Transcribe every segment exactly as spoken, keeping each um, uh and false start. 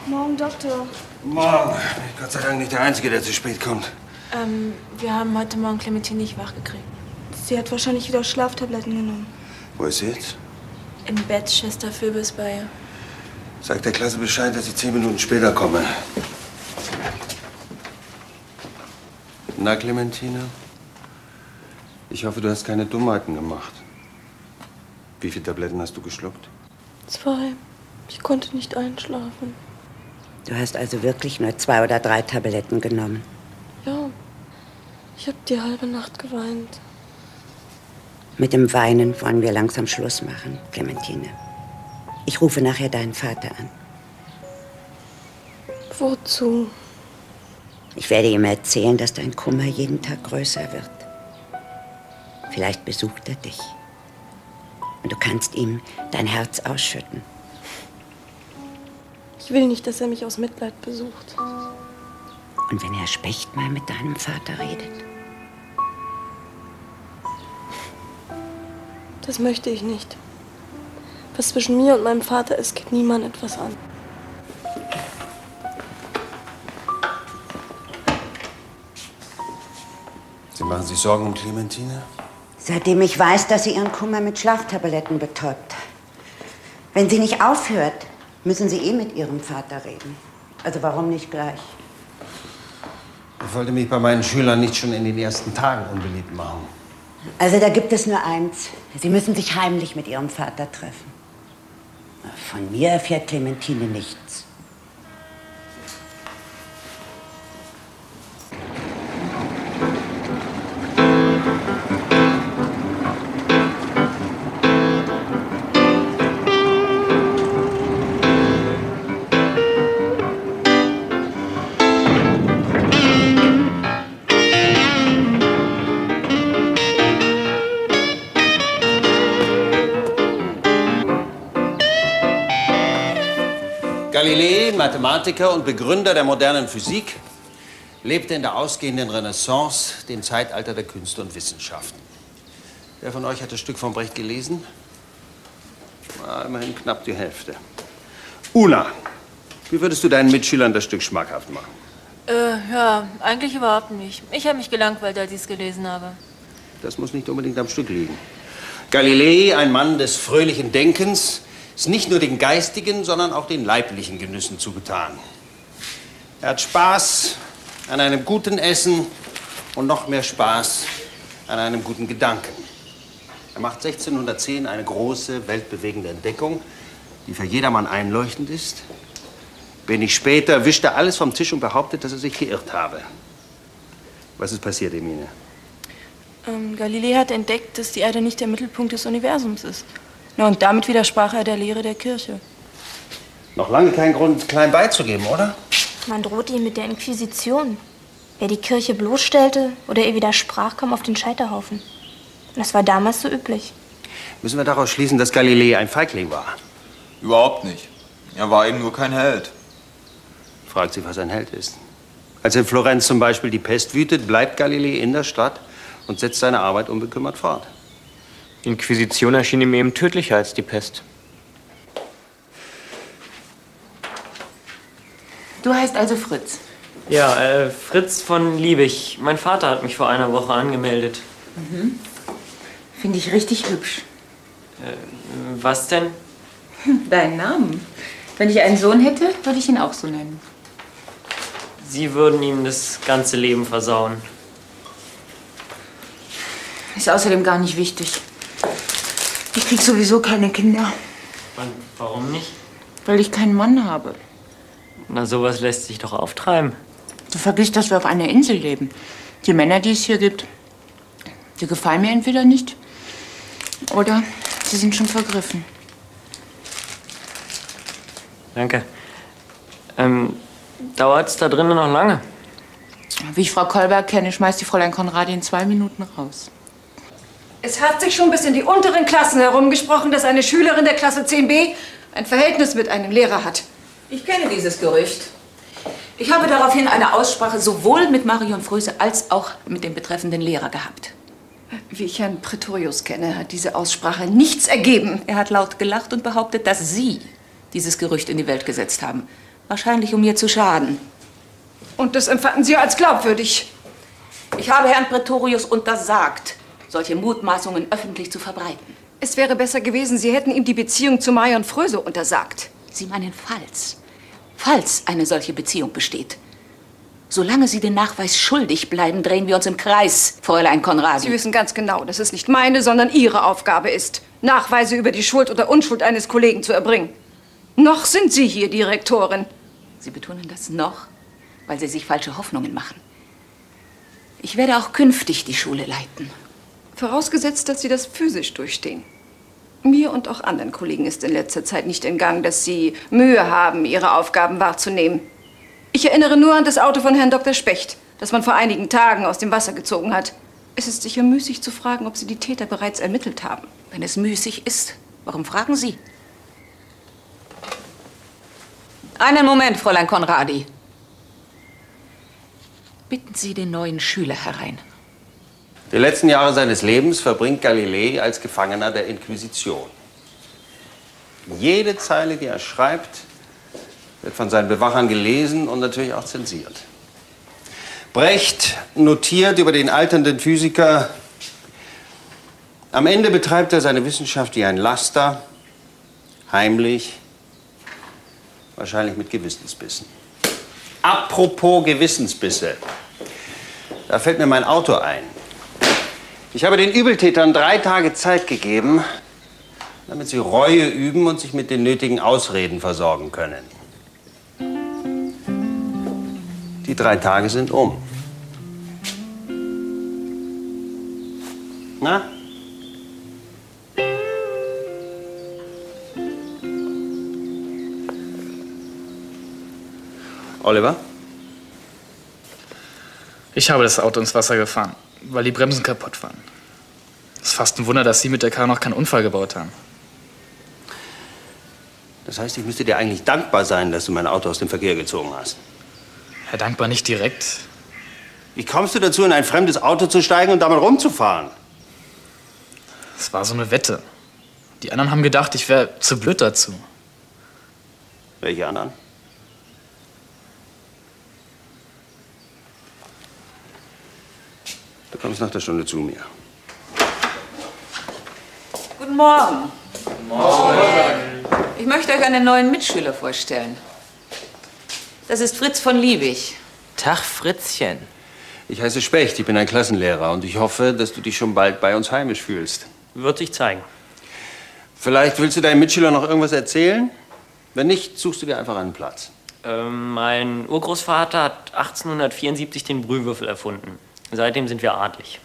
Morgen, Doktor. Morgen. Gott sei Dank nicht der Einzige, der zu spät kommt. Ähm, wir haben heute Morgen Clementine nicht wach gekriegt. Sie hat wahrscheinlich wieder Schlaftabletten genommen. Wo ist sie jetzt? Im Bett, Schwester Phoebe ist bei ihr. Sag der Klasse Bescheid, dass ich zehn Minuten später komme. Na, Clementine? Ich hoffe, du hast keine Dummheiten gemacht. Wie viele Tabletten hast du geschluckt? Zwei. Ich konnte nicht einschlafen. Du hast also wirklich nur zwei oder drei Tabletten genommen? Ja. Ich habe die halbe Nacht geweint. Mit dem Weinen wollen wir langsam Schluss machen, Clementine. Ich rufe nachher deinen Vater an. Wozu? Ich werde ihm erzählen, dass dein Kummer jeden Tag größer wird. Vielleicht besucht er dich. Und du kannst ihm dein Herz ausschütten. Ich will nicht, dass er mich aus Mitleid besucht. Und wenn Herr Specht mal mit deinem Vater redet? Das möchte ich nicht. Was zwischen mir und meinem Vater ist, geht niemand etwas an. Sie machen sich Sorgen um Clementine? Seitdem ich weiß, dass sie ihren Kummer mit Schlaftabletten betäubt. Wenn sie nicht aufhört, müssen Sie eh mit Ihrem Vater reden. Also warum nicht gleich? Ich wollte mich bei meinen Schülern nicht schon in den ersten Tagen unbeliebt machen. Also da gibt es nur eins. Sie müssen sich heimlich mit Ihrem Vater treffen. Von mir erfährt Clementine nichts. Galilei, Mathematiker und Begründer der modernen Physik, lebte in der ausgehenden Renaissance, dem Zeitalter der Künste und Wissenschaften. Wer von euch hat das Stück von Brecht gelesen? Na, immerhin knapp die Hälfte. Una, wie würdest du deinen Mitschülern das Stück schmackhaft machen? Äh, ja, eigentlich überhaupt nicht. Ich habe mich gelangweilt, als ich es gelesen habe. Das muss nicht unbedingt am Stück liegen. Galilei, ein Mann des fröhlichen Denkens, ist nicht nur den geistigen, sondern auch den leiblichen Genüssen zugetan. Er hat Spaß an einem guten Essen und noch mehr Spaß an einem guten Gedanken. Er macht sechzehnhundertzehn eine große, weltbewegende Entdeckung, die für jedermann einleuchtend ist. Wenig später wischt er alles vom Tisch und behauptet, dass er sich geirrt habe. Was ist passiert, Emine? Ähm, Galilei hat entdeckt, dass die Erde nicht der Mittelpunkt des Universums ist. Na, und damit widersprach er der Lehre der Kirche. Noch lange kein Grund, klein beizugeben, oder? Man droht ihm mit der Inquisition. Wer die Kirche bloßstellte oder ihr widersprach, kam auf den Scheiterhaufen. Und das war damals so üblich. Müssen wir daraus schließen, dass Galilei ein Feigling war? Überhaupt nicht. Er war eben nur kein Held. Fragt sich, was ein Held ist. Als in Florenz zum Beispiel die Pest wütet, bleibt Galilei in der Stadt und setzt seine Arbeit unbekümmert fort. Die Inquisition erschien ihm eben tödlicher als die Pest. Du heißt also Fritz? Ja, äh, Fritz von Liebig. Mein Vater hat mich vor einer Woche angemeldet. Mhm. Finde ich richtig hübsch. Äh, was denn? Deinen Namen. Wenn ich einen Sohn hätte, würde ich ihn auch so nennen. Sie würden ihm das ganze Leben versauen. Ist außerdem gar nicht wichtig. Ich krieg sowieso keine Kinder. Und warum nicht? Weil ich keinen Mann habe. Na, sowas lässt sich doch auftreiben. Du vergisst, dass wir auf einer Insel leben. Die Männer, die es hier gibt, die gefallen mir entweder nicht oder sie sind schon vergriffen. Danke. Ähm, dauert's da drinnen noch lange? Wie ich Frau Kolberg kenne, schmeißt die Fräulein Konradi in zwei Minuten raus. Es hat sich schon bis in die unteren Klassen herumgesprochen, dass eine Schülerin der Klasse zehn b ein Verhältnis mit einem Lehrer hat. Ich kenne dieses Gerücht. Ich habe daraufhin eine Aussprache sowohl mit Marion Fröse als auch mit dem betreffenden Lehrer gehabt. Wie ich Herrn Pretorius kenne, hat diese Aussprache nichts ergeben. Er hat laut gelacht und behauptet, dass Sie dieses Gerücht in die Welt gesetzt haben. Wahrscheinlich, um mir zu schaden. Und das empfanden Sie als glaubwürdig? Ich habe Herrn Pretorius untersagt, solche Mutmaßungen öffentlich zu verbreiten. Es wäre besser gewesen, Sie hätten ihm die Beziehung zu Marion Fröse untersagt. Sie meinen falls. Falls eine solche Beziehung besteht. Solange Sie den Nachweis schuldig bleiben, drehen wir uns im Kreis, Fräulein Conradi. Sie wissen ganz genau, dass es nicht meine, sondern Ihre Aufgabe ist, Nachweise über die Schuld oder Unschuld eines Kollegen zu erbringen. Noch sind Sie hier Direktorin. Sie betonen das noch, weil Sie sich falsche Hoffnungen machen. Ich werde auch künftig die Schule leiten. Vorausgesetzt, dass Sie das physisch durchstehen. Mir und auch anderen Kollegen ist in letzter Zeit nicht entgangen, dass Sie Mühe haben, Ihre Aufgaben wahrzunehmen. Ich erinnere nur an das Auto von Herrn Doktor Specht, das man vor einigen Tagen aus dem Wasser gezogen hat. Es ist sicher müßig zu fragen, ob Sie die Täter bereits ermittelt haben. Wenn es müßig ist, warum fragen Sie? Einen Moment, Fräulein Conradi. Bitten Sie den neuen Schüler herein. Die letzten Jahre seines Lebens verbringt Galilei als Gefangener der Inquisition. Jede Zeile, die er schreibt, wird von seinen Bewachern gelesen und natürlich auch zensiert. Brecht notiert über den alternden Physiker: Am Ende betreibt er seine Wissenschaft wie ein Laster, heimlich, wahrscheinlich mit Gewissensbissen. Apropos Gewissensbisse, da fällt mir mein Auto ein. Ich habe den Übeltätern drei Tage Zeit gegeben, damit sie Reue üben und sich mit den nötigen Ausreden versorgen können. Die drei Tage sind um. Na? Oliver? Ich habe das Auto ins Wasser gefahren, weil die Bremsen kaputt waren. Es ist fast ein Wunder, dass Sie mit der Karre noch keinen Unfall gebaut haben. Das heißt, ich müsste dir eigentlich dankbar sein, dass du mein Auto aus dem Verkehr gezogen hast. Herr Dankbar, nicht direkt. Wie kommst du dazu, in ein fremdes Auto zu steigen und damit rumzufahren? Es war so eine Wette. Die anderen haben gedacht, ich wäre zu blöd dazu. Welche anderen? Du kommst nach der Stunde zu mir. Guten Morgen. Guten Morgen. Ich möchte euch einen neuen Mitschüler vorstellen. Das ist Fritz von Liebig. Tag, Fritzchen. Ich heiße Specht, ich bin ein Klassenlehrer und ich hoffe, dass du dich schon bald bei uns heimisch fühlst. Wird sich zeigen. Vielleicht willst du deinem Mitschüler noch irgendwas erzählen? Wenn nicht, suchst du dir einfach einen Platz. Ähm, mein Urgroßvater hat achtzehnhundertvierundsiebzig den Brühwürfel erfunden. Seitdem sind wir adlig.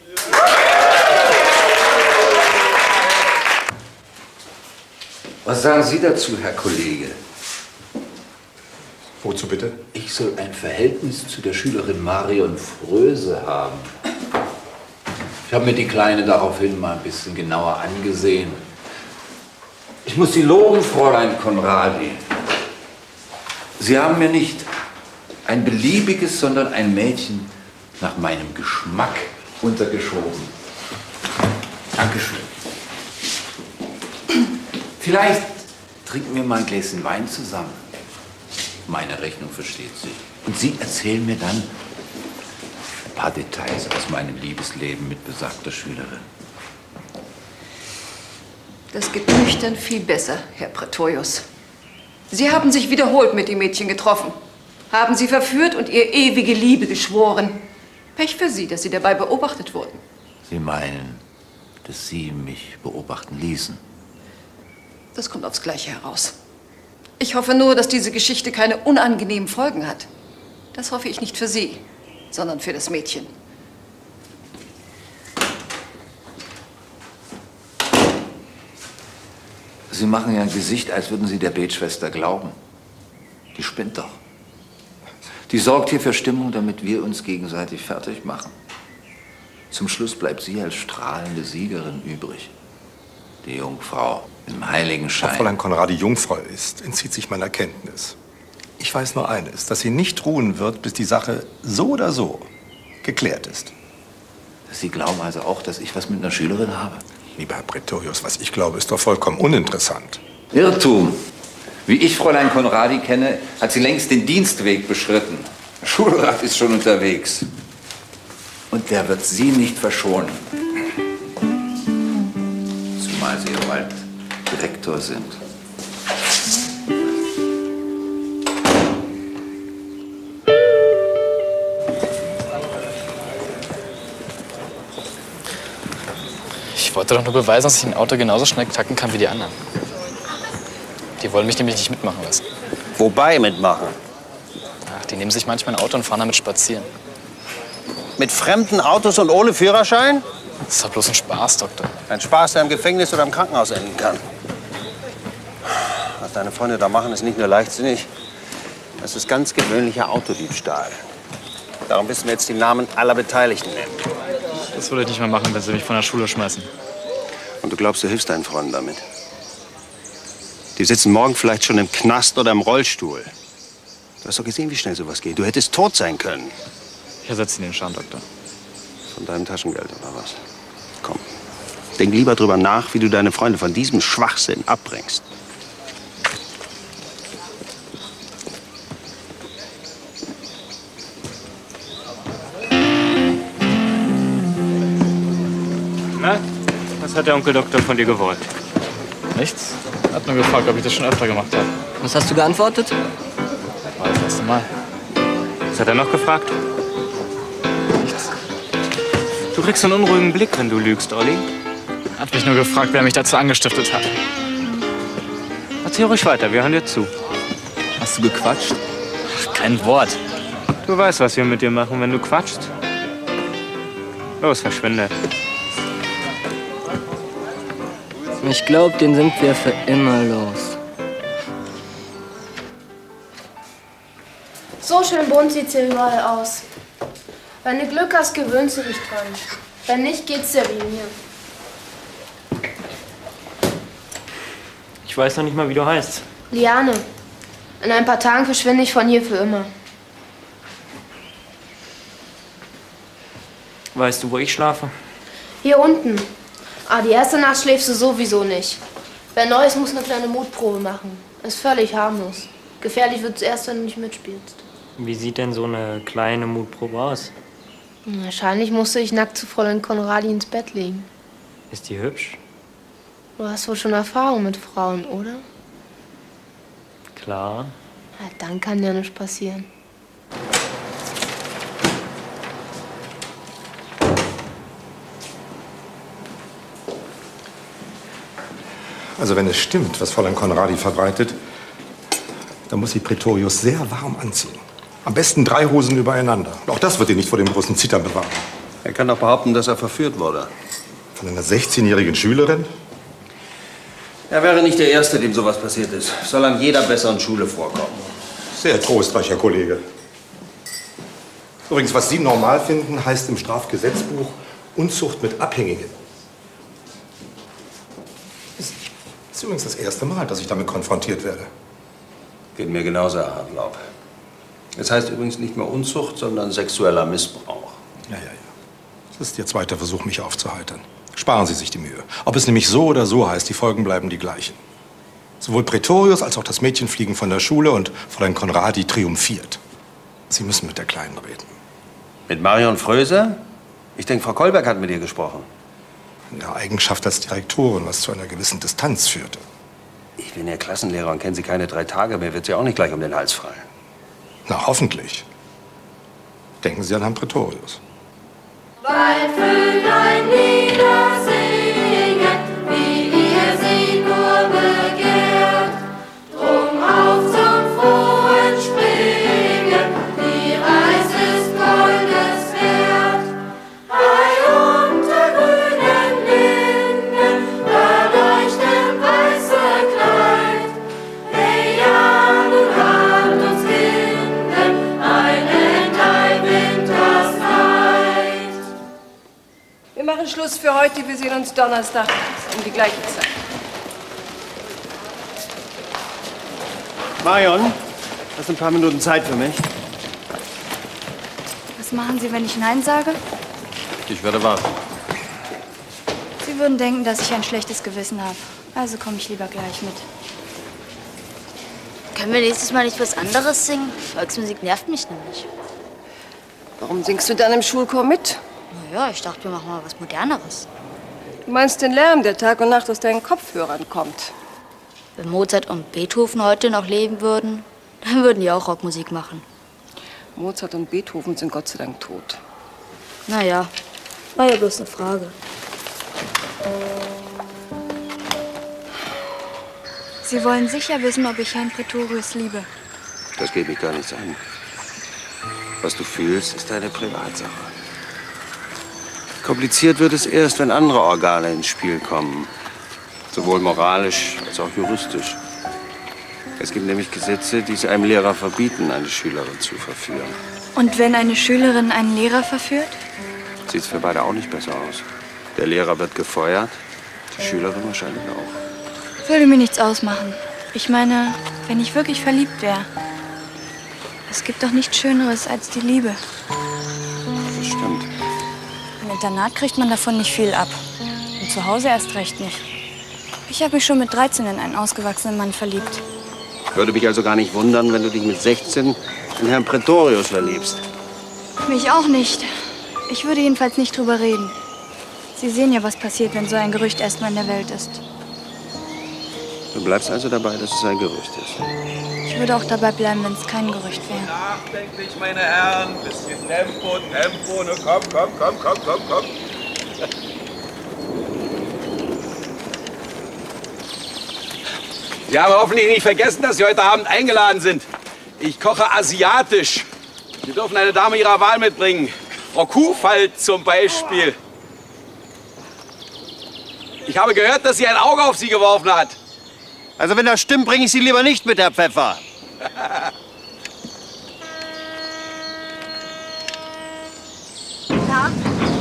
Was sagen Sie dazu, Herr Kollege? Wozu bitte? Ich soll ein Verhältnis zu der Schülerin Marion Fröse haben. Ich habe mir die Kleine daraufhin mal ein bisschen genauer angesehen. Ich muss Sie loben, Fräulein Conradi. Sie haben mir nicht ein beliebiges, sondern ein Mädchen nach meinem Geschmack untergeschoben. Dankeschön. Vielleicht trinken wir mal ein Gläschen Wein zusammen. Meine Rechnung versteht sich. Und Sie erzählen mir dann ein paar Details aus meinem Liebesleben mit besagter Schülerin. Das geht nüchtern viel besser, Herr Pretorius. Sie haben sich wiederholt mit dem Mädchen getroffen, haben sie verführt und ihr ewige Liebe geschworen. Pech für Sie, dass Sie dabei beobachtet wurden. Sie meinen, dass Sie mich beobachten ließen? Das kommt aufs Gleiche heraus. Ich hoffe nur, dass diese Geschichte keine unangenehmen Folgen hat. Das hoffe ich nicht für Sie, sondern für das Mädchen. Sie machen ja ein Gesicht, als würden Sie der Betschwester glauben. Die spinnt doch. Die sorgt hier für Stimmung, damit wir uns gegenseitig fertig machen. Zum Schluss bleibt sie als strahlende Siegerin übrig. Die Jungfrau im heiligen Schein. Ob Fräulein Conradi Jungfrau ist, entzieht sich meiner Kenntnis. Ich weiß nur eines, dass sie nicht ruhen wird, bis die Sache so oder so geklärt ist. Sie glauben also auch, dass ich was mit einer Schülerin habe? Lieber Herr Pretorius, was ich glaube, ist doch vollkommen uninteressant. Irrtum. Wie ich Fräulein Conradi kenne, hat sie längst den Dienstweg beschritten. Der Schulrat ist schon unterwegs. Und der wird sie nicht verschonen. Zumal sie ja bald Direktor sind. Ich wollte doch nur beweisen, dass ich ein Auto genauso schnell tacken kann wie die anderen. Die wollen mich nämlich nicht mitmachen lassen. Wobei mitmachen? Ach, die nehmen sich manchmal ein Auto und fahren damit spazieren. Mit fremden Autos und ohne Führerschein? Das ist doch bloß ein Spaß, Doktor. Ein Spaß, der im Gefängnis oder im Krankenhaus enden kann. Was deine Freunde da machen, ist nicht nur leichtsinnig. Das ist ganz gewöhnlicher Autodiebstahl. Darum müssen wir jetzt die Namen aller Beteiligten nennen. Das würde ich nicht mehr machen, wenn sie mich von der Schule schmeißen. Und du glaubst, du hilfst deinen Freunden damit? Die sitzen morgen vielleicht schon im Knast oder im Rollstuhl. Du hast doch gesehen, wie schnell sowas geht. Du hättest tot sein können. Ich ersetze den Schaden, Doktor. Von deinem Taschengeld oder was? Komm, denk lieber drüber nach, wie du deine Freunde von diesem Schwachsinn abbringst. Na, was hat der Onkel Doktor von dir gewollt? Nichts. Hat nur gefragt, ob ich das schon öfter gemacht habe. Was hast du geantwortet? War das erste Mal. Was hat er noch gefragt? Nichts. Du kriegst einen unruhigen Blick, wenn du lügst, Olli. Hat mich nur gefragt, wer mich dazu angestiftet hat. Erzähl ruhig weiter, wir hören dir zu. Hast du gequatscht? Ach, kein Wort. Du weißt, was wir mit dir machen, wenn du quatschst. Los, verschwinde. Ich glaube, den sind wir für immer los. So schön bunt sieht's hier überall aus. Wenn du Glück hast, gewöhnst du dich dran. Wenn nicht, geht's dir wie mir. Ich weiß noch nicht mal, wie du heißt. Liane. In ein paar Tagen verschwinde ich von hier für immer. Weißt du, wo ich schlafe? Hier unten. Ah, die erste Nacht schläfst du sowieso nicht. Wer neu ist, muss eine kleine Mutprobe machen. Ist völlig harmlos. Gefährlich wird's erst, wenn du nicht mitspielst. Wie sieht denn so eine kleine Mutprobe aus? Wahrscheinlich musste ich nackt zu Fräulein Conradi ins Bett legen. Ist die hübsch? Du hast wohl schon Erfahrung mit Frauen, oder? Klar. Ja, dann kann ja nichts passieren. Also wenn es stimmt, was Fräulein Conradi verbreitet, dann muss sie Pretorius sehr warm anziehen. Am besten drei Hosen übereinander. Auch das wird ihn nicht vor dem großen Zittern bewahren. Er kann doch behaupten, dass er verführt wurde. Von einer sechzehnjährigen Schülerin? Er wäre nicht der Erste, dem sowas passiert ist. Soll an jeder besseren Schule vorkommen. Sehr trostreich, Herr Kollege. Übrigens, was Sie normal finden, heißt im Strafgesetzbuch Unzucht mit Abhängigen. Das ist übrigens das erste Mal, dass ich damit konfrontiert werde. Geht mir genauso, Herr Hartlaub. Es heißt übrigens nicht mehr Unzucht, sondern sexueller Missbrauch. Ja, ja, ja. Das ist Ihr zweiter Versuch, mich aufzuheitern. Sparen Sie sich die Mühe. Ob es nämlich so oder so heißt, die Folgen bleiben die gleichen. Sowohl Pretorius als auch das Mädchen fliegen von der Schule und Fräulein Conradi triumphiert. Sie müssen mit der Kleinen reden. Mit Marion Fröse? Ich denke, Frau Kolberg hat mit ihr gesprochen. In ihrer Eigenschaft als Direktorin, was zu einer gewissen Distanz führte. Ich bin Ihr Klassenlehrer und kenne Sie keine drei Tage mehr. Wird Sie auch nicht gleich um den Hals fallen. Na, hoffentlich. Denken Sie an Herrn Pretorius. Weil Vöglein Lieder singen, wie ihr sie nur begehrt. Drum auf zum frohen Springen, die Reis ist Goldes wert. Ei, unter grünen Linden, da leuchtet weiße Kleid. Hey, ja, nun habt uns Kinder, ein End, ein Wintersleid. Wir machen Schluss für heute. Wir sehen uns Donnerstag um die gleiche Zeit. Marion, hast du ein paar Minuten Zeit für mich? Was machen Sie, wenn ich Nein sage? Ich werde warten. Sie würden denken, dass ich ein schlechtes Gewissen habe. Also komme ich lieber gleich mit. Können wir nächstes Mal nicht was anderes singen? Volksmusik nervt mich nämlich. Warum singst du dann im Schulchor mit? Naja, ich dachte, wir machen mal was Moderneres. Du meinst den Lärm, der Tag und Nacht aus deinen Kopfhörern kommt. Wenn Mozart und Beethoven heute noch leben würden, dann würden die auch Rockmusik machen. Mozart und Beethoven sind Gott sei Dank tot. Naja, war ja bloß eine Frage. Sie wollen sicher wissen, ob ich Herrn Pretorius liebe. Das geht mich gar nichts an. Was du fühlst, ist deine Privatsache. Kompliziert wird es erst, wenn andere Organe ins Spiel kommen. Sowohl moralisch als auch juristisch. Es gibt nämlich Gesetze, die es einem Lehrer verbieten, eine Schülerin zu verführen. Und wenn eine Schülerin einen Lehrer verführt? Sieht es für beide auch nicht besser aus. Der Lehrer wird gefeuert, die Schülerin wahrscheinlich auch. Würde mir nichts ausmachen. Ich meine, wenn ich wirklich verliebt wäre. Es gibt doch nichts Schöneres als die Liebe. Das stimmt. Im Internat kriegt man davon nicht viel ab. Und zu Hause erst recht nicht. Ich habe mich schon mit dreizehn in einen ausgewachsenen Mann verliebt. Würde mich also gar nicht wundern, wenn du dich mit sechzehn in Herrn Pretorius verliebst. Mich auch nicht. Ich würde jedenfalls nicht drüber reden. Sie sehen ja, was passiert, wenn so ein Gerücht erstmal in der Welt ist. Du bleibst also dabei, dass es ein Gerücht ist. Ich würde auch dabei bleiben, wenn es kein Gerücht wäre. Nachdenklich, meine Herren. Bisschen Tempo, Tempo. Ne, komm, komm, komm, komm, komm, komm. Sie haben hoffentlich nicht vergessen, dass Sie heute Abend eingeladen sind. Ich koche asiatisch. Sie dürfen eine Dame Ihrer Wahl mitbringen. Frau Kuhfalt zum Beispiel. Ich habe gehört, dass sie ein Auge auf Sie geworfen hat. Also wenn das stimmt, bringe ich Sie lieber nicht mit, Herr Pfeffer. Tag.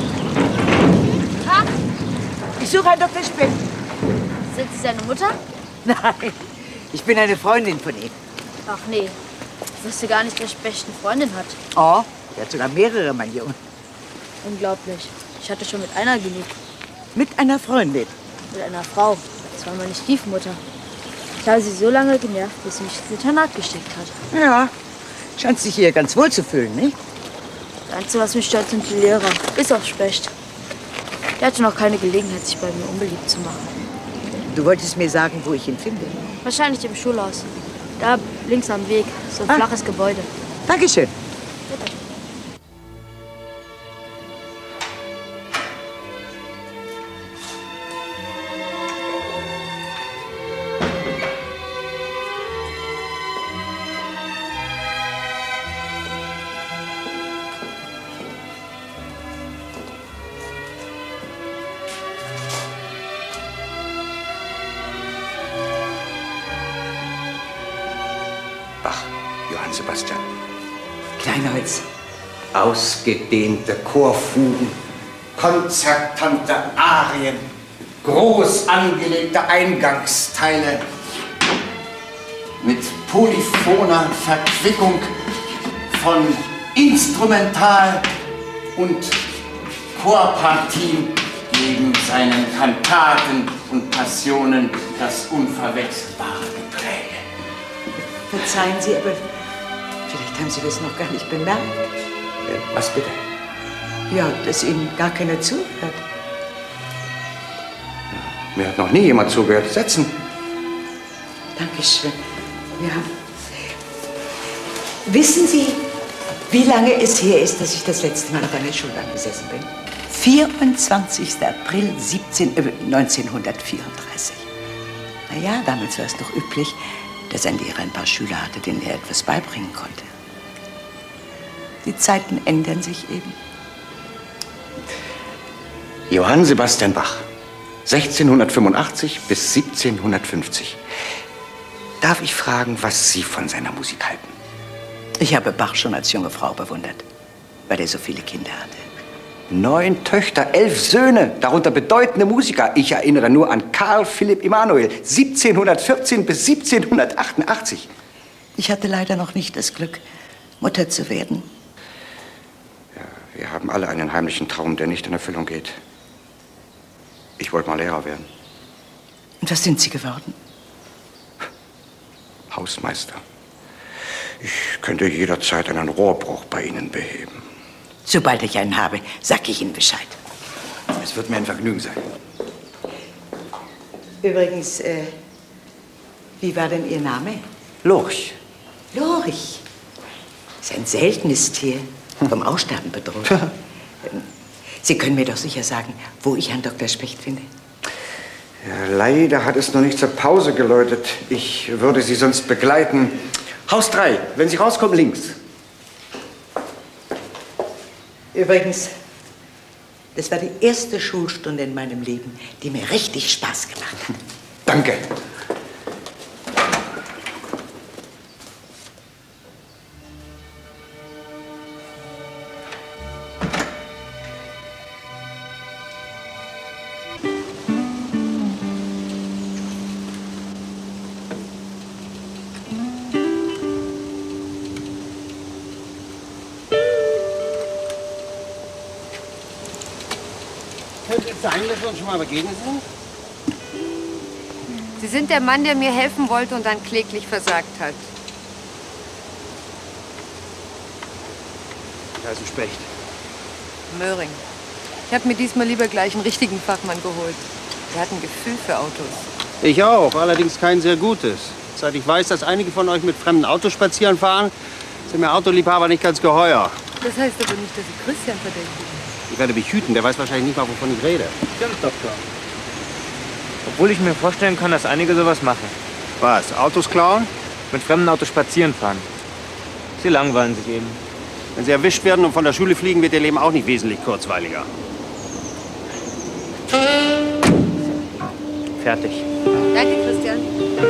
Tag. Ich suche Herrn Doktor Spind. Sind Sie seine Mutter? Nein, ich bin eine Freundin von ihm. Ach nee, ich wusste gar nicht, dass Specht eine Freundin hat. Oh, er hat sogar mehrere, mein Junge. Unglaublich. Ich hatte schon mit einer geliebt. Mit einer Freundin? Mit einer Frau. Das war meine Stiefmutter. Ich habe sie so lange genervt, bis sie mich ins Internat gesteckt hat. Ja, scheint sich hier ganz wohl zu fühlen, nicht? Das Einzige, was mich stört, sind die Lehrer. Bis auf Specht. Der hatte noch keine Gelegenheit, sich bei mir unbeliebt zu machen. Du wolltest mir sagen, wo ich ihn finde. Wahrscheinlich im Schulhaus. Da links am Weg. So ein Ah. flaches Gebäude. Dankeschön. Bitte. Bach, Johann Sebastian. Kleinholz. Ausgedehnte Chorfugen, konzertante Arien, groß angelegte Eingangsteile mit polyphoner Verquickung von Instrumental- und Chorpartien geben seinen Kantaten und Passionen das unverwechselbare Gepräge. Verzeihen Sie, aber vielleicht haben Sie das noch gar nicht bemerkt. Was bitte? Ja, dass Ihnen gar keiner zuhört. Mir hat noch nie jemand zugehört. Setzen. Dankeschön. Ja. Wissen Sie, wie lange es her ist, dass ich das letzte Mal auf einer Schulbank gesessen bin? vierundzwanzigster April siebzehn, äh, neunzehnhundertvierunddreißig. Na ja, damals war es noch üblich, dass ein Lehrer ein paar Schüler hatte, denen er etwas beibringen konnte. Die Zeiten ändern sich eben. Johann Sebastian Bach, sechzehnhundertfünfundachtzig bis siebzehnhundertfünfzig. Darf ich fragen, was Sie von seiner Musik halten? Ich habe Bach schon als junge Frau bewundert, weil er so viele Kinder hatte. Neun Töchter, elf Söhne, darunter bedeutende Musiker. Ich erinnere nur an Karl Philipp Emanuel, siebzehnhundertvierzehn bis siebzehnhundertachtundachtzig. Ich hatte leider noch nicht das Glück, Mutter zu werden. Ja, wir haben alle einen heimlichen Traum, der nicht in Erfüllung geht. Ich wollte mal Lehrer werden. Und was sind Sie geworden? Hausmeister. Ich könnte jederzeit einen Rohrbruch bei Ihnen beheben. Sobald ich einen habe, sag ich Ihnen Bescheid. Es wird mir ein Vergnügen sein. Übrigens, äh, wie war denn Ihr Name? Lorch. Lorch. Das ist ein seltenes Tier, vom Aussterben bedroht. Ähm, Sie können mir doch sicher sagen, wo ich Herrn Doktor Specht finde. Ja, leider hat es noch nicht zur Pause geläutet. Ich würde Sie sonst begleiten. Haus drei, wenn Sie rauskommen, links. Übrigens, das war die erste Schulstunde in meinem Leben, die mir richtig Spaß gemacht hat. Danke. Könnte es sein, dass wir uns schon mal begegnet sind? Sie sind der Mann, der mir helfen wollte und dann kläglich versagt hat. Ich heiße Specht. Möhring. Ich habe mir diesmal lieber gleich einen richtigen Fachmann geholt. Der hat ein Gefühl für Autos. Ich auch, allerdings kein sehr gutes. Seit ich weiß, dass einige von euch mit fremden Autos spazieren fahren, sind mir Autoliebhaber nicht ganz geheuer. Das heißt aber nicht, dass Sie Christian verdächtigen. Ich werde mich hüten, der weiß wahrscheinlich nicht mal, wovon ich rede. Stimmt, Doktor. Obwohl ich mir vorstellen kann, dass einige sowas machen. Was, Autos klauen? Mit fremden Autos spazieren fahren. Sie langweilen sich eben. Wenn sie erwischt werden und von der Schule fliegen, wird ihr Leben auch nicht wesentlich kurzweiliger. Fertig. Danke, Christian.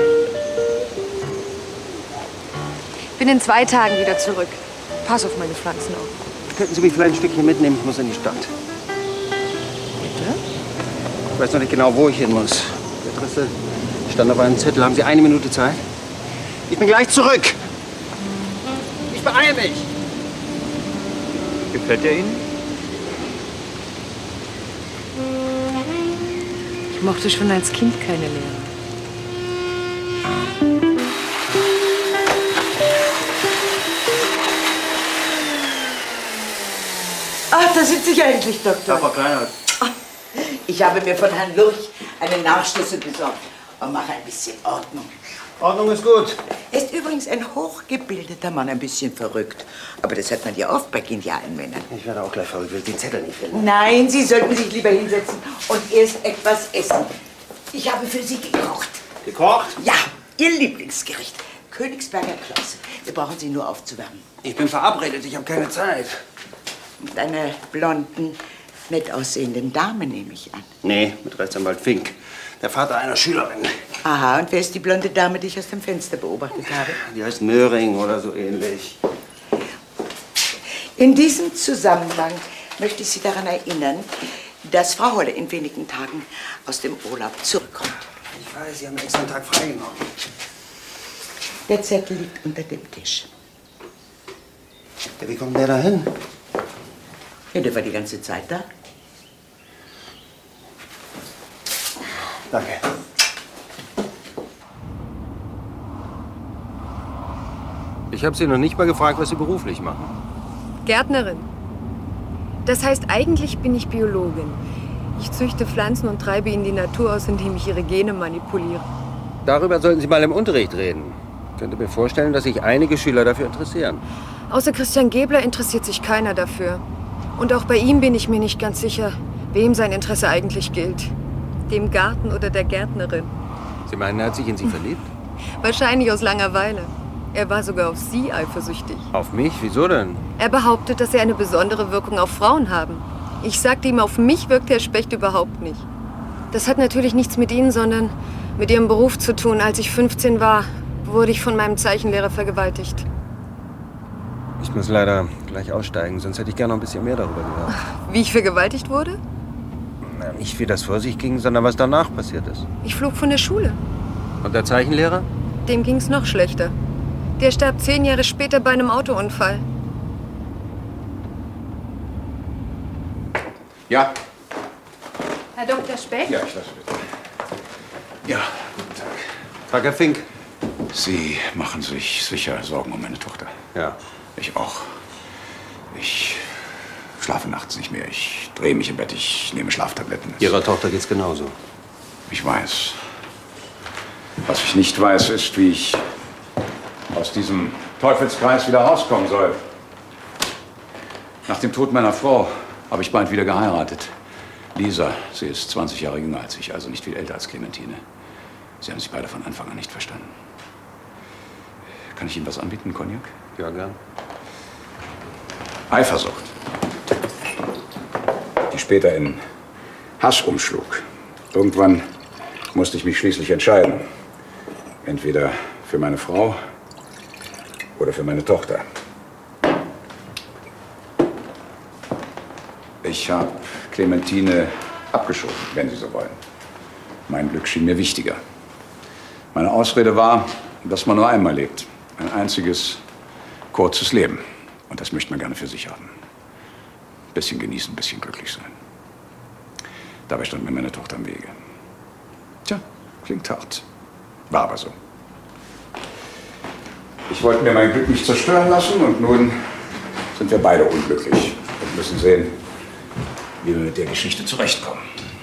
Ich bin in zwei Tagen wieder zurück. Pass auf meine Pflanzen auf. Könnten Sie mich vielleicht ein Stückchen mitnehmen? Ich muss in die Stadt. Bitte? Ich weiß noch nicht genau, wo ich hin muss. Die Adresse stand auf einem Zettel. Haben Sie eine Minute Zeit? Ich bin gleich zurück. Ich beeile mich. Gefällt er Ihnen? Ich mochte schon als Kind keine Lehrer. Ach, da sitze ich endlich, Doktor. Frau Kleinert. Ich habe mir von Herrn Lurch einen Nachschlüssel besorgt und mache ein bisschen Ordnung. Ordnung ist gut. Er ist übrigens ein hochgebildeter Mann, ein bisschen verrückt. Aber das hat man ja oft bei genialen Männern. Ich werde auch gleich verrückt, will den Zettel nicht finden. Nein, Sie sollten sich lieber hinsetzen und erst etwas essen. Ich habe für Sie gekocht. Gekocht? Ja, Ihr Lieblingsgericht. Königsberger Klotze. Wir brauchen Sie nur aufzuwärmen. Ich bin verabredet, ich habe keine Zeit. Mit einer blonden, nett aussehenden Dame, nehme ich an. Nee, mit Rechtsanwalt Fink. Der Vater einer Schülerin. Aha, und wer ist die blonde Dame, die ich aus dem Fenster beobachtet habe? Die heißt Möhring oder so ähnlich. In diesem Zusammenhang möchte ich Sie daran erinnern, dass Frau Holle in wenigen Tagen aus dem Urlaub zurückkommt. Ich weiß, Sie haben mir extra einen Tag freigenommen. Der Zettel liegt unter dem Tisch. Ja, wie kommt der da hin? Ja, der war die ganze Zeit da. Danke. Ich habe Sie noch nicht mal gefragt, was Sie beruflich machen. Gärtnerin. Das heißt, eigentlich bin ich Biologin. Ich züchte Pflanzen und treibe ihnen die Natur aus, indem ich ihre Gene manipuliere. Darüber sollten Sie mal im Unterricht reden. Ich könnte mir vorstellen, dass sich einige Schüler dafür interessieren. Außer Christian Gebler interessiert sich keiner dafür. Und auch bei ihm bin ich mir nicht ganz sicher, wem sein Interesse eigentlich gilt. Dem Garten oder der Gärtnerin. Sie meinen, er hat sich in Sie verliebt? Wahrscheinlich aus Langeweile. Er war sogar auf Sie eifersüchtig. Auf mich? Wieso denn? Er behauptet, dass Sie eine besondere Wirkung auf Frauen haben. Ich sagte ihm, auf mich wirkt Herr Specht überhaupt nicht. Das hat natürlich nichts mit Ihnen, sondern mit Ihrem Beruf zu tun. Als ich fünfzehn war, wurde ich von meinem Zeichenlehrer vergewaltigt. Ich muss leider gleich aussteigen, sonst hätte ich gerne noch ein bisschen mehr darüber gehört. Wie ich vergewaltigt wurde? Na, nicht wie das vor sich ging, sondern was danach passiert ist. Ich flog von der Schule. Und der Zeichenlehrer? Dem ging's noch schlechter. Der starb zehn Jahre später bei einem Autounfall. Ja. Herr Doktor Specht? Ja, ich lasse bitte. Ja, guten Tag. Tag, Herr Fink. Sie machen sich sicher Sorgen um meine Tochter. Ja. Ich auch. Ich schlafe nachts nicht mehr. Ich drehe mich im Bett, ich nehme Schlaftabletten. Ihrer Tochter geht's genauso. Ich weiß. Was ich nicht weiß, ist, wie ich aus diesem Teufelskreis wieder rauskommen soll. Nach dem Tod meiner Frau habe ich bald wieder geheiratet. Lisa, sie ist zwanzig Jahre jünger als ich, also nicht viel älter als Clementine. Sie haben sich beide von Anfang an nicht verstanden. Kann ich Ihnen was anbieten, Cognac? Ja, gern. Eifersucht, die später in Hass umschlug. Irgendwann musste ich mich schließlich entscheiden. Entweder für meine Frau oder für meine Tochter. Ich habe Clementine abgeschoben, wenn Sie so wollen. Mein Glück schien mir wichtiger. Meine Ausrede war, dass man nur einmal lebt. Ein einziges, kurzes Leben. Und das möchte man gerne für sich haben. Ein bisschen genießen, ein bisschen glücklich sein. Dabei stand mir meine Tochter im Wege. Tja, klingt hart. War aber so. Ich wollte mir mein Glück nicht zerstören lassen und nun sind wir beide unglücklich und müssen sehen, wie wir mit der Geschichte zurechtkommen.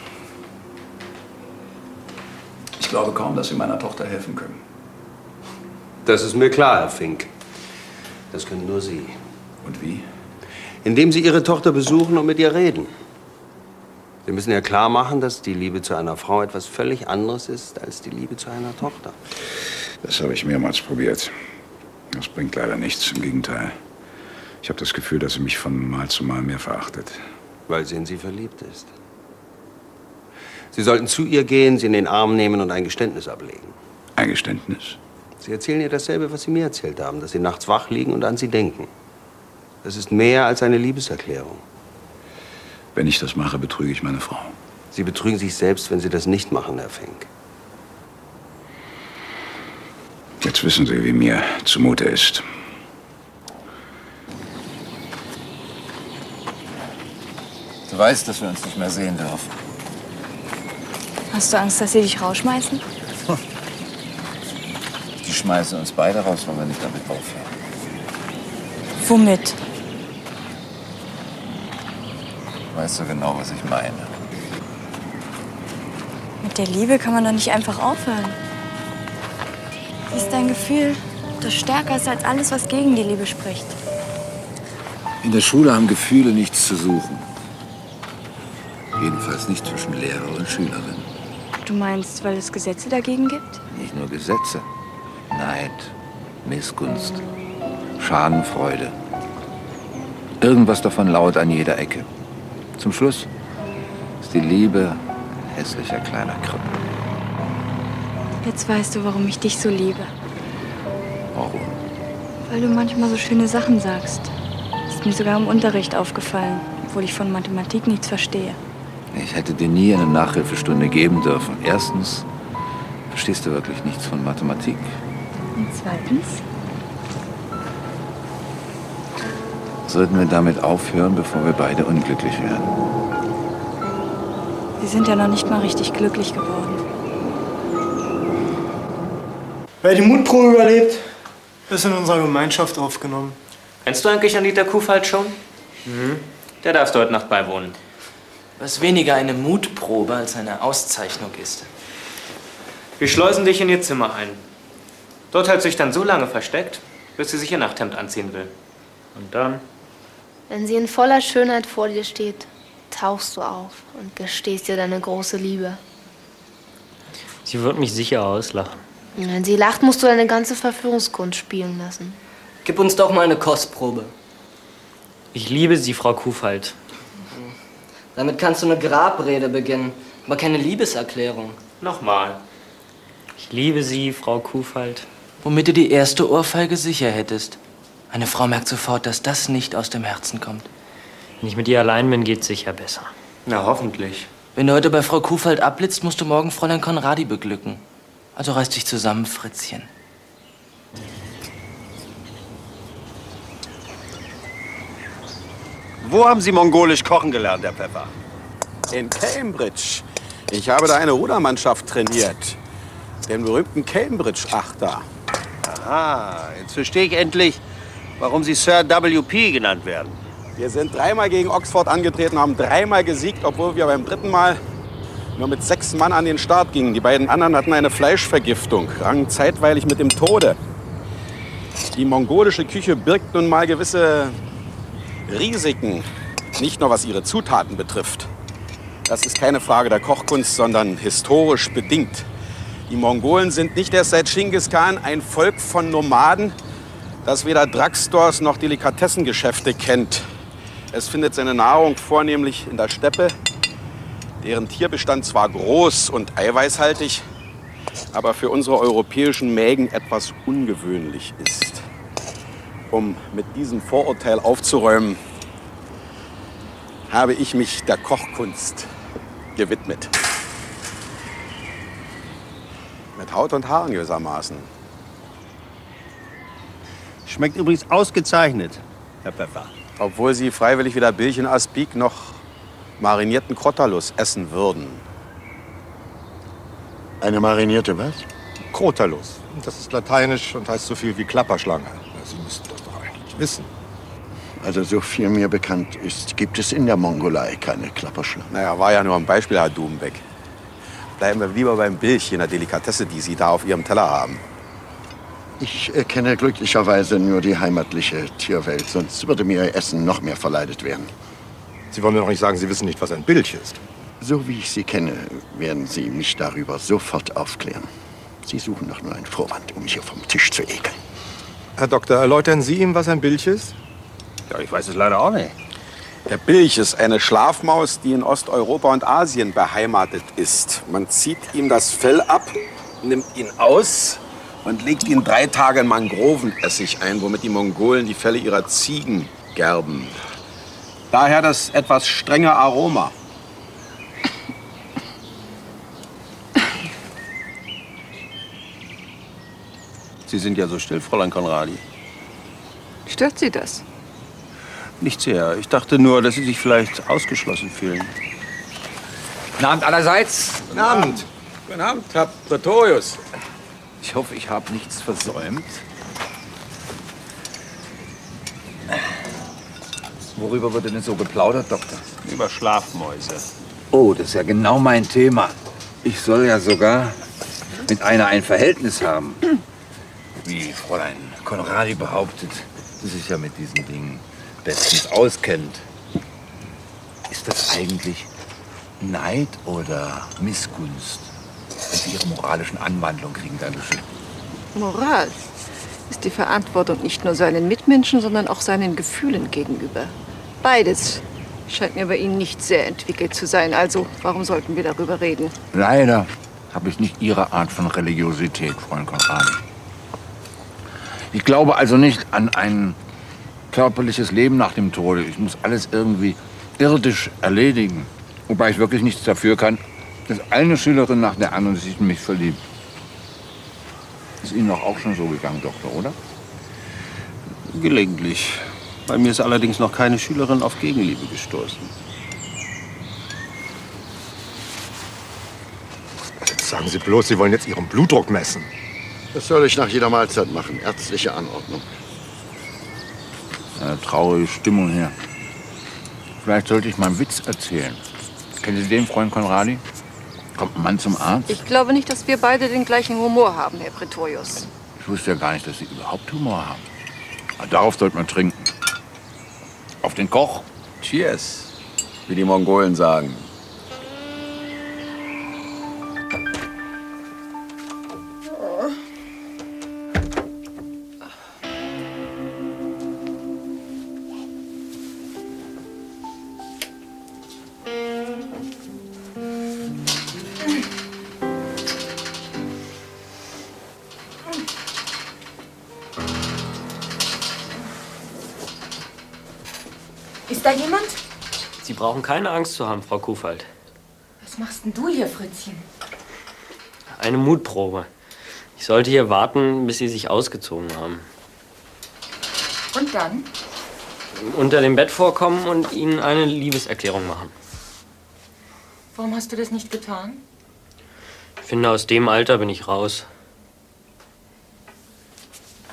Ich glaube kaum, dass Sie meiner Tochter helfen können. Das ist mir klar, Herr Fink. Das können nur Sie. Und wie? Indem Sie Ihre Tochter besuchen und mit ihr reden. Sie müssen ihr klar machen, dass die Liebe zu einer Frau etwas völlig anderes ist als die Liebe zu einer Tochter. Das habe ich mehrmals probiert. Das bringt leider nichts. Im Gegenteil. Ich habe das Gefühl, dass sie mich von Mal zu Mal mehr verachtet. Weil sie in Sie verliebt ist. Sie sollten zu ihr gehen, sie in den Arm nehmen und ein Geständnis ablegen. Ein Geständnis? Sie erzählen ihr dasselbe, was Sie mir erzählt haben, dass Sie nachts wach liegen und an Sie denken. Das ist mehr als eine Liebeserklärung. Wenn ich das mache, betrüge ich meine Frau. Sie betrügen sich selbst, wenn Sie das nicht machen, Herr Fink. Jetzt wissen Sie, wie mir zumute ist. Du weißt, dass wir uns nicht mehr sehen dürfen. Hast du Angst, dass sie dich rausschmeißen? Die schmeißen uns beide raus, wenn wir nicht damit aufhören. Womit? Weißt du genau, was ich meine? Mit der Liebe kann man doch nicht einfach aufhören. Wie ist dein Gefühl, das stärker ist als alles, was gegen die Liebe spricht? In der Schule haben Gefühle nichts zu suchen. Jedenfalls nicht zwischen Lehrer und Schülerin. Du meinst, weil es Gesetze dagegen gibt? Nicht nur Gesetze. Neid, Missgunst, Schadenfreude. Irgendwas davon laut an jeder Ecke. Zum Schluss ist die Liebe ein hässlicher kleiner Krüppel. Jetzt weißt du, warum ich dich so liebe. Warum? Weil du manchmal so schöne Sachen sagst. Ist mir sogar im Unterricht aufgefallen, obwohl ich von Mathematik nichts verstehe. Ich hätte dir nie eine Nachhilfestunde geben dürfen. Erstens verstehst du wirklich nichts von Mathematik. Und zweitens? Sollten wir damit aufhören, bevor wir beide unglücklich werden? Wir sind ja noch nicht mal richtig glücklich geworden. Wer die Mutprobe überlebt, ist in unserer Gemeinschaft aufgenommen. Kennst du eigentlich Anita Kuhfalt schon? Mhm. Der darfst du heute Nacht beiwohnen. Was weniger eine Mutprobe als eine Auszeichnung ist. Wir schleusen dich in ihr Zimmer ein. Dort hält sie sich dann so lange versteckt, bis sie sich ihr Nachthemd anziehen will. Und dann? Wenn sie in voller Schönheit vor dir steht, tauchst du auf und gestehst ihr deine große Liebe. Sie wird mich sicher auslachen. Und wenn sie lacht, musst du deine ganze Verführungskunst spielen lassen. Gib uns doch mal eine Kostprobe. Ich liebe Sie, Frau Kuhfalt. Damit kannst du eine Grabrede beginnen, aber keine Liebeserklärung. Nochmal. Ich liebe Sie, Frau Kuhfalt. Womit du die erste Ohrfeige sicher hättest. Eine Frau merkt sofort, dass das nicht aus dem Herzen kommt. Wenn ich mit ihr allein bin, geht's sicher besser. Na, hoffentlich. Wenn du heute bei Frau Kuhfalt abblitzt, musst du morgen Fräulein Konradi beglücken. Also reiß dich zusammen, Fritzchen. Wo haben Sie mongolisch kochen gelernt, Herr Pfeffer? In Cambridge. Ich habe da eine Rudermannschaft trainiert. Den berühmten Cambridge-Achter. Ah, jetzt verstehe ich endlich, warum Sie Sir W P genannt werden. Wir sind dreimal gegen Oxford angetreten, haben dreimal gesiegt, obwohl wir beim dritten Mal nur mit sechs Mann an den Start gingen. Die beiden anderen hatten eine Fleischvergiftung, rangen zeitweilig mit dem Tode. Die mongolische Küche birgt nun mal gewisse Risiken, nicht nur was ihre Zutaten betrifft. Das ist keine Frage der Kochkunst, sondern historisch bedingt. Die Mongolen sind nicht erst seit Genghis Khan ein Volk von Nomaden, das weder Drugstores noch Delikatessengeschäfte kennt. Es findet seine Nahrung vornehmlich in der Steppe, deren Tierbestand zwar groß und eiweißhaltig, aber für unsere europäischen Mägen etwas ungewöhnlich ist. Um mit diesem Vorurteil aufzuräumen, habe ich mich der Kochkunst gewidmet. Mit Haut und Haaren gewissermaßen. Schmeckt übrigens ausgezeichnet, Herr Pfeffer. Obwohl Sie freiwillig weder Billchen Aspik noch marinierten Krotalus essen würden. Eine marinierte was? Krotalus. Das ist lateinisch und heißt so viel wie Klapperschlange. Sie müssten das doch eigentlich wissen. Also so viel mir bekannt ist, gibt es in der Mongolei keine Klapperschlange. Naja, war ja nur ein Beispiel, Herr Dubenbeck. Bleiben wir lieber beim Bilch, jener Delikatesse, die Sie da auf Ihrem Teller haben. Ich äh, kenne glücklicherweise nur die heimatliche Tierwelt, sonst würde mir Ihr Essen noch mehr verleidet werden. Sie wollen mir doch nicht sagen, Sie wissen nicht, was ein Bilch ist. So wie ich Sie kenne, werden Sie mich darüber sofort aufklären. Sie suchen doch nur einen Vorwand, um mich hier vom Tisch zu ekeln. Herr Doktor, erläutern Sie ihm, was ein Bilch ist? Ja, ich weiß es leider auch nicht. Der Bilch ist eine Schlafmaus, die in Osteuropa und Asien beheimatet ist. Man zieht ihm das Fell ab, nimmt ihn aus und legt ihn drei Tage in Mangrovenessig ein, womit die Mongolen die Felle ihrer Ziegen gerben. Daher das etwas strenge Aroma. Sie sind ja so still, Fräulein Conradi. Stört Sie das? Nicht sehr. Ich dachte nur, dass Sie sich vielleicht ausgeschlossen fühlen. Guten Abend allerseits. Guten Abend. Guten Abend, Herr Pretorius. Ich hoffe, ich habe nichts versäumt. Worüber wird denn so geplaudert, Doktor? Über Schlafmäuse. Oh, das ist ja genau mein Thema. Ich soll ja sogar mit einer ein Verhältnis haben. Wie Fräulein Conradi behauptet, dass sich ja mit diesen Dingen bestens auskennt. Ist das eigentlich Neid oder Missgunst, wenn Sie Ihre moralischen Anwandlungen kriegen, Dankeschön? Moral ist die Verantwortung nicht nur seinen Mitmenschen, sondern auch seinen Gefühlen gegenüber. Beides scheint mir bei Ihnen nicht sehr entwickelt zu sein. Also, warum sollten wir darüber reden? Leider habe ich nicht Ihre Art von Religiosität, Fräulein Conradi. Ich glaube also nicht an ein körperliches Leben nach dem Tode. Ich muss alles irgendwie irdisch erledigen. Wobei ich wirklich nichts dafür kann, dass eine Schülerin nach der anderen sich in mich verliebt. Ist Ihnen doch auch schon so gegangen, Doktor, oder? Gelegentlich. Bei mir ist allerdings noch keine Schülerin auf Gegenliebe gestoßen. Jetzt sagen Sie bloß, Sie wollen jetzt Ihren Blutdruck messen. Das soll ich nach jeder Mahlzeit machen. Ärztliche Anordnung. Eine traurige Stimmung hier. Vielleicht sollte ich mal einen Witz erzählen. Kennen Sie den, Freund Conradi? Kommt ein Mann zum Arzt? Ich glaube nicht, dass wir beide den gleichen Humor haben, Herr Pretorius. Ich wusste ja gar nicht, dass Sie überhaupt Humor haben. Aber darauf sollte man trinken. Auf den Koch. Cheers, wie die Mongolen sagen. Ist da jemand? Sie brauchen keine Angst zu haben, Frau Kuhfalt. Was machst denn du hier, Fritzchen? Eine Mutprobe. Ich sollte hier warten, bis Sie sich ausgezogen haben. Und dann? Unter dem Bett vorkommen und Ihnen eine Liebeserklärung machen. Warum hast du das nicht getan? Ich finde, aus dem Alter bin ich raus.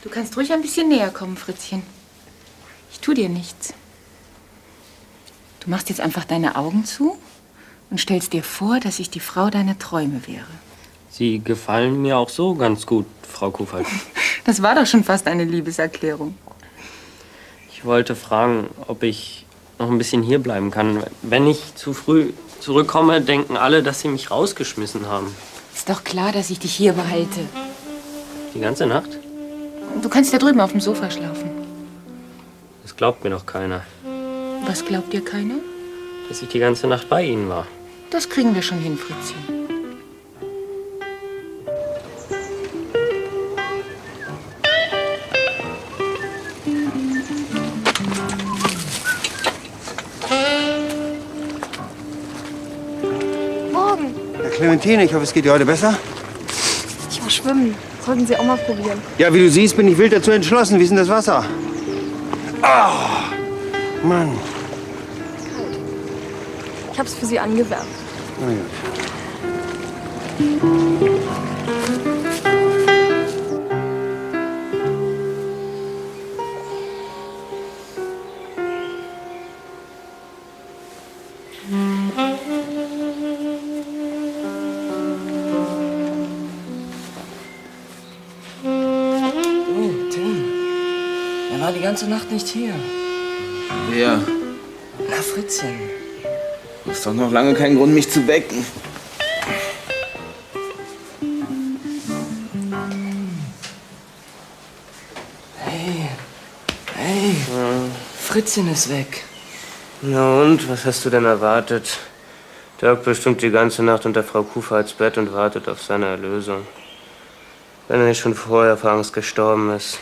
Du kannst ruhig ein bisschen näher kommen, Fritzchen. Ich tu dir nichts. Du machst jetzt einfach deine Augen zu und stellst dir vor, dass ich die Frau deiner Träume wäre. Sie gefallen mir auch so ganz gut, Frau Kufert. Das war doch schon fast eine Liebeserklärung. Ich wollte fragen, ob ich noch ein bisschen hier bleiben kann. Wenn ich zu früh zurückkomme, denken alle, dass Sie mich rausgeschmissen haben. Ist doch klar, dass ich dich hier behalte. Die ganze Nacht? Du kannst da drüben auf dem Sofa schlafen. Das glaubt mir doch keiner. Was glaubt dir keiner? Dass ich die ganze Nacht bei Ihnen war. Das kriegen wir schon hin, Fritzchen. Morgen. Herr Clementine, ich hoffe, es geht dir heute besser. Ich war schwimmen. Sollten Sie auch mal probieren. Ja, wie du siehst, bin ich wild dazu entschlossen. Wie ist denn das Wasser? Ah, Mann. Ich hab's für Sie angewärmt. Na gut. Er war die ganze Nacht nicht hier. Wer? Na, Fritzchen. Das ist doch noch lange kein Grund, mich zu wecken. Hey, hey, Fritzchen ist weg. Na und, was hast du denn erwartet? Dirk bestimmt die ganze Nacht unter Frau Kuferts Bett und wartet auf seine Erlösung. Wenn er nicht schon vorher vor Angst gestorben ist.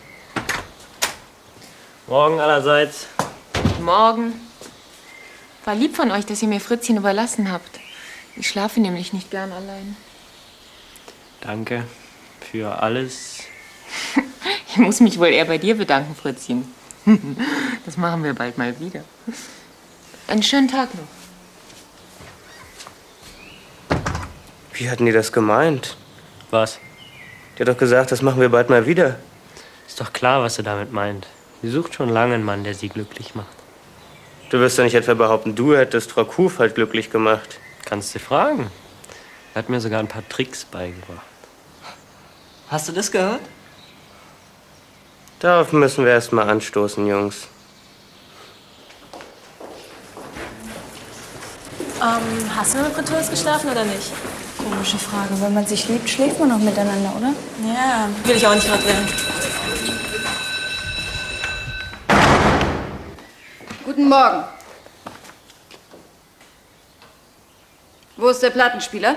Morgen allerseits. Morgen. War lieb von euch, dass ihr mir Fritzchen überlassen habt. Ich schlafe nämlich nicht gern allein. Danke für alles. Ich muss mich wohl eher bei dir bedanken, Fritzchen. Das machen wir bald mal wieder. Einen schönen Tag noch. Wie hatten die das gemeint? Was? Die hat doch gesagt, das machen wir bald mal wieder. Ist doch klar, was sie damit meint. Sie sucht schon lange einen Mann, der sie glücklich macht. Du wirst doch nicht etwa behaupten, du hättest Frau Kufert glücklich gemacht. Kannst du fragen. Er hat mir sogar ein paar Tricks beigebracht. Hast du das gehört? Darauf müssen wir erst mal anstoßen, Jungs. Ähm, hast du mit Fritteuse geschlafen oder nicht? Komische Frage. Wenn man sich liebt, schläft man noch miteinander, oder? Ja, will ich auch nicht laut werden. Guten Morgen. Wo ist der Plattenspieler?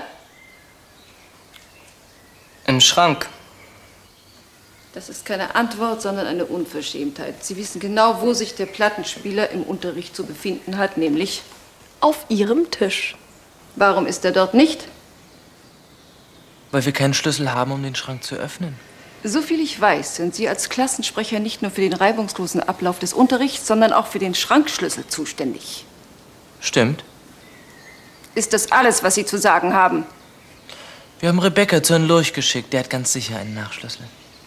Im Schrank. Das ist keine Antwort, sondern eine Unverschämtheit. Sie wissen genau, wo sich der Plattenspieler im Unterricht zu befinden hat, nämlich auf Ihrem Tisch. Warum ist er dort nicht? Weil wir keinen Schlüssel haben, um den Schrank zu öffnen. Soviel ich weiß, sind Sie als Klassensprecher nicht nur für den reibungslosen Ablauf des Unterrichts, sondern auch für den Schrankschlüssel zuständig. Stimmt. Ist das alles, was Sie zu sagen haben? Wir haben Rebecca zu Herrn Lurch geschickt. Der hat ganz sicher einen Nachschlüssel.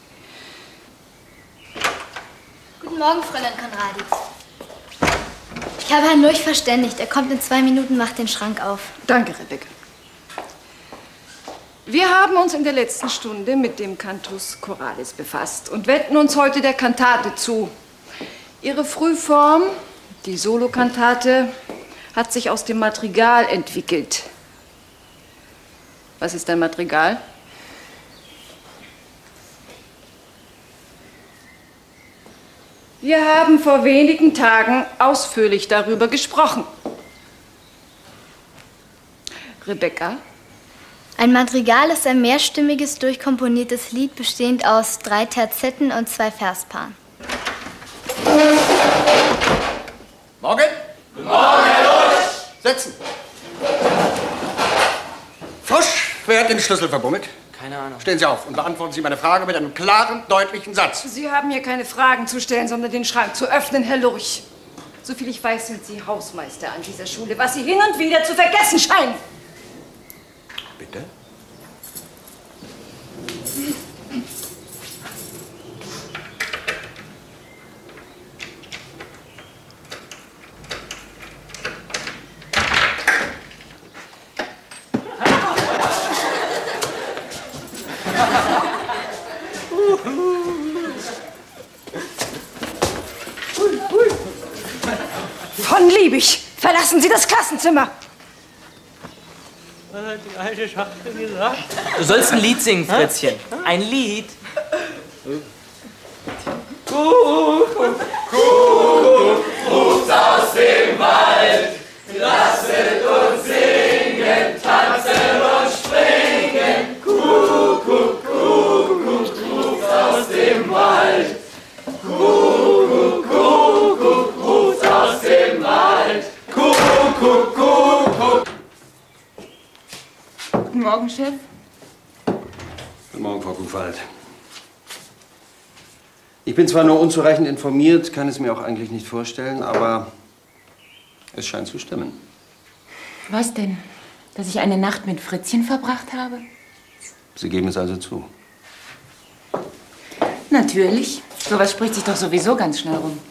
Guten Morgen, Fräulein Konradi. Ich habe Herrn Lurch verständigt. Er kommt in zwei Minuten, macht den Schrank auf. Danke, Rebecca. Wir haben uns in der letzten Stunde mit dem Cantus Choralis befasst und wenden uns heute der Kantate zu. Ihre Frühform, die Solokantate, hat sich aus dem Madrigal entwickelt. Was ist ein Madrigal? Wir haben vor wenigen Tagen ausführlich darüber gesprochen. Rebecca? Ein Madrigal ist ein mehrstimmiges, durchkomponiertes Lied, bestehend aus drei Terzetten und zwei Verspaaren. Morgen? Guten Morgen, Herr Lurch! Setzen! Frosch, wer hat den Schlüssel verbummelt? Keine Ahnung. Stehen Sie auf und beantworten Sie meine Frage mit einem klaren, deutlichen Satz. Sie haben hier keine Fragen zu stellen, sondern den Schrank zu öffnen, Herr Lurch. Soviel ich weiß, sind Sie Hausmeister an dieser Schule, was Sie hin und wieder zu vergessen scheinen. Bitte? Davon liebig! Verlassen Sie das Klassenzimmer! Was hat die alte Schachtel gesagt? Du sollst ein Lied singen, Fritzchen. Ein Lied. Kuckuck, Kuckuck, ruft aus dem Wald. Lasset uns singen, tanzen und springen. Kuckuck, Kuckuck, ruft aus dem Wald. Kuckuck, Kuckuck, ruft aus dem Wald. Kuckuck, Kuckuck. Guten Morgen, Chef. Guten Morgen, Frau Kuhwald. Ich bin zwar nur unzureichend informiert, kann es mir auch eigentlich nicht vorstellen, aber es scheint zu stimmen. Was denn? Dass ich eine Nacht mit Fritzchen verbracht habe? Sie geben es also zu. Natürlich. Sowas spricht sich doch sowieso ganz schnell rum.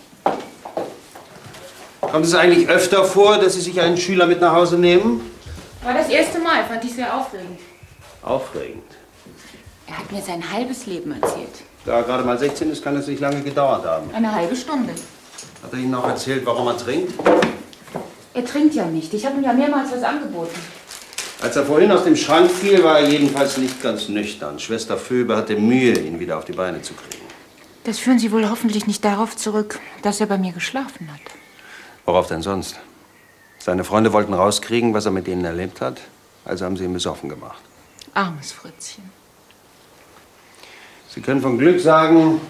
Kommt es eigentlich öfter vor, dass Sie sich einen Schüler mit nach Hause nehmen? War das erste Mal, fand ich sehr aufregend. Aufregend. Er hat mir sein halbes Leben erzählt. Da er gerade mal sechzehn ist, kann es nicht lange gedauert haben. Eine halbe Stunde. Hat er Ihnen auch erzählt, warum er trinkt? Er trinkt ja nicht. Ich habe ihm ja mehrmals was angeboten. Als er vorhin aus dem Schrank fiel, war er jedenfalls nicht ganz nüchtern. Schwester Phoebe hatte Mühe, ihn wieder auf die Beine zu kriegen. Das führen Sie wohl hoffentlich nicht darauf zurück, dass er bei mir geschlafen hat. Worauf denn sonst? Seine Freunde wollten rauskriegen, was er mit ihnen erlebt hat. Also haben sie ihn besoffen gemacht. Armes Fritzchen. Sie können von Glück sagen,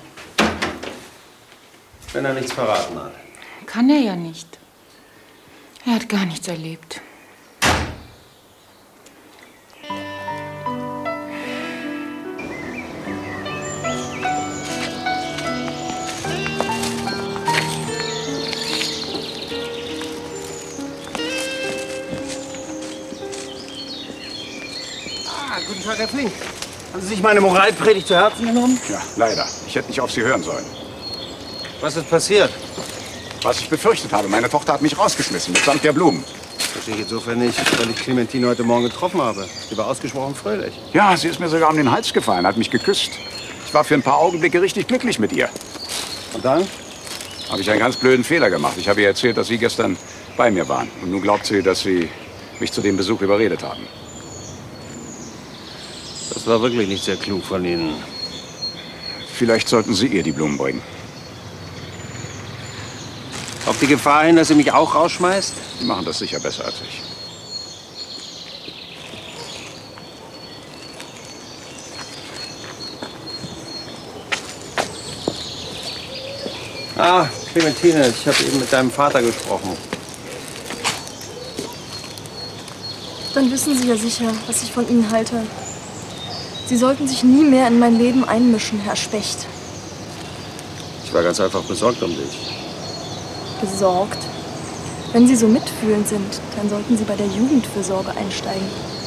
wenn er nichts verraten hat. Kann er ja nicht. Er hat gar nichts erlebt. Ah, guten Tag, Herr Flink. Haben Sie sich meine Moralpredigt zu Herzen genommen? Ja, leider. Ich hätte nicht auf Sie hören sollen. Was ist passiert? Was ich befürchtet habe. Meine Tochter hat mich rausgeschmissen, mitsamt der Blumen. Das verstehe ich insofern nicht, weil ich Clementine heute Morgen getroffen habe. Sie war ausgesprochen fröhlich. Ja, sie ist mir sogar um den Hals gefallen, hat mich geküsst. Ich war für ein paar Augenblicke richtig glücklich mit ihr. Und dann? Habe ich einen ganz blöden Fehler gemacht. Ich habe ihr erzählt, dass Sie gestern bei mir waren. Und nun glaubt sie, dass Sie mich zu dem Besuch überredet haben. Das war wirklich nicht sehr klug von Ihnen. Vielleicht sollten Sie ihr die Blumen bringen. Auf die Gefahr hin, dass sie mich auch rausschmeißt? Sie machen das sicher besser als ich. Ah, Clementine, ich habe eben mit deinem Vater gesprochen. Dann wissen Sie ja sicher, was ich von Ihnen halte. Sie sollten sich nie mehr in mein Leben einmischen, Herr Specht. Ich war ganz einfach besorgt um dich. Besorgt? Wenn Sie so mitfühlend sind, dann sollten Sie bei der Jugendfürsorge einsteigen.